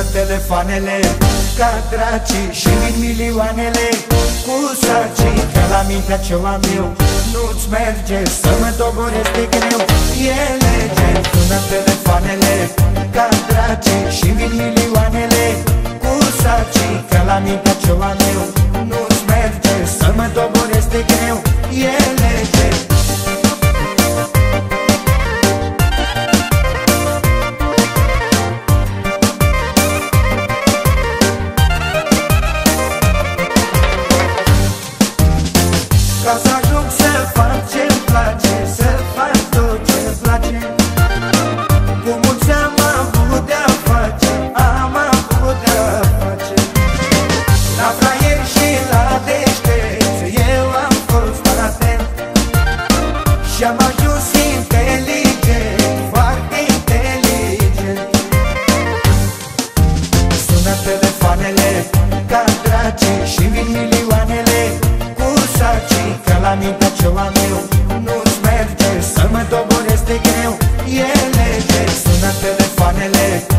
telefoanele ca dracii și vin milioanele cu sacii, că la mintea ce am eu nu-ți merge să mă doboresc de greu. E lege, sună telefoanele ca dracii și vin milioanele cu sacii, că la mintea ce am eu nu-ți merge să mă doboresc de greu. E lege. Ca să ajung să fac ce-mi place, să fac tot ce-mi place, cu mulți am avut de-a face, am avut de-a face. La fraier și la deștepți eu am fost atent și am ajuns inteligent, foarte inteligent. Sună telefoanele ca dracii și vin milioanele cu sacii, că la mintea ce am eu nu-ți merge să mă doboresc de greu. E lege, sună telefoanele